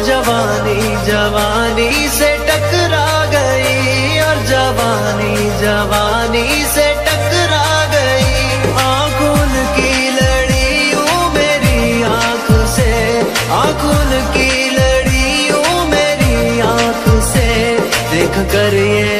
जवानी जवानी से टकरा गई, और जवानी जवानी से टकरा गई। आंखों की लड़ियों मेरी आंख से, आंखों की लड़ियों मेरी आंख से देख कर ये